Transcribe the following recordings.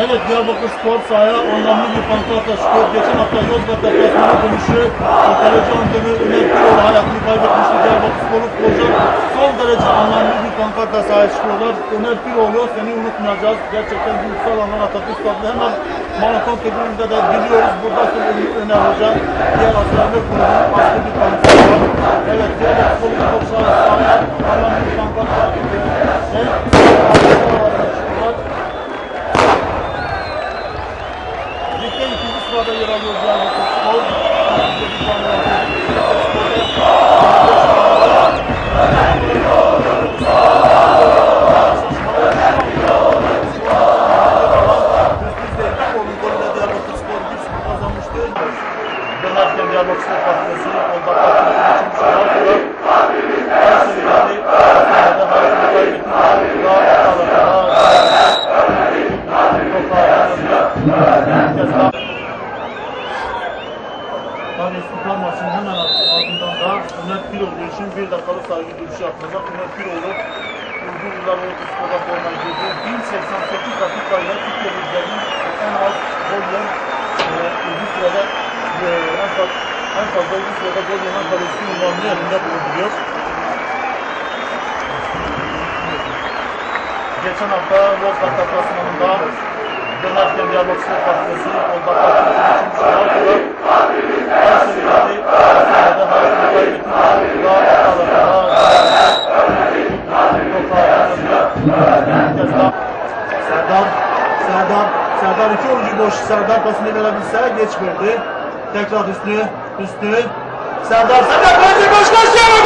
Evet, Diyarbakır Spor sahaya anlamlı bir pankart çıkıyor. Geçen hafta Yozgat deplasmanı dönüşü kaleci antrenörü Ömer Piroğlu hayatını kaybetmişti. Diyarbakır Spor'u kuracak son derece anlamlı bir pankartla sahaya çıkıyorlar. Ömer Piroğlu, seni unutmayacağız. Gerçekten bir ulusal alan Atatürk Stadı. Hemen maraton tribününde de biliyoruz. Burada Öner Hoca diğer askerler grubunun aslı bir pankart var. Evet, Diyarbakır Spor sahaya anlamlı bir pankart var. Ligde ikinci sırada yer alıyor Diyarbakır Spor. Diyarbakır Spor 1-0 kazanmıştı. Dönerken Diyarbakır Spor patriosu İstiklal maçının hemen ardından da Ömer Piroğlu için bir dakikalık saygı duruşu yapılacak. Ömer Piroğlu uzun yıllar Ortaspor'da forma giydi. 1088 dakikayla Türkiye Ligi'nin en az gol yiyen uzun sürede en fazla uzun sürede gol yiyen kaleci unvanını elinde bulunduruyor. Geçen hafta Yozgat deplasmanında dönerken Diyarbakır Spor patriosu Serdar iki oyuncu boş. Serdar pasını verebilse geç verdi. Tekrar Hüsnü. Serdar kaleci boş koşuyor.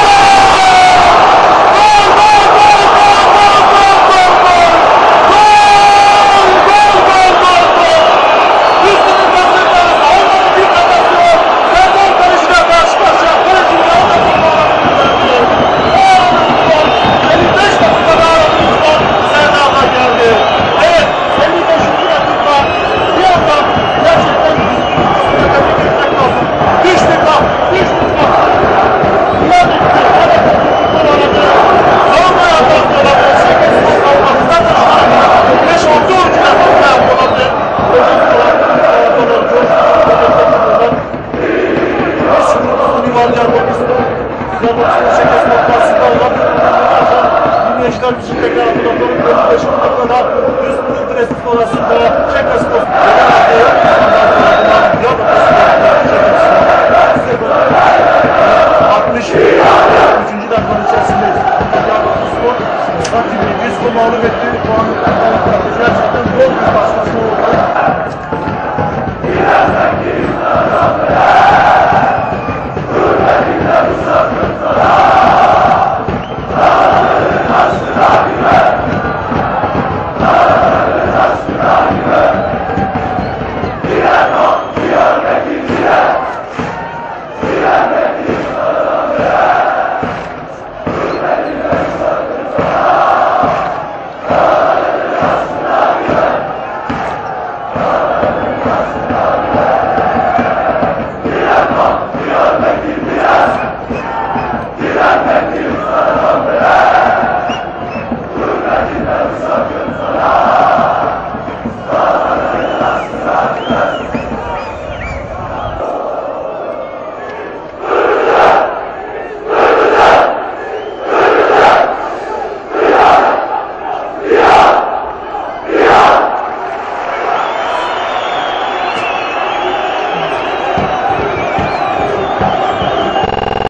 Gençler için tekrar hatırlatalım. 55 dakikada üstünün presi sonrasında Çekespor 63. dakikanın içerisinde Diyarbakır Spor rakibini 100 mağlup etti. Puanı gerçekten bol bir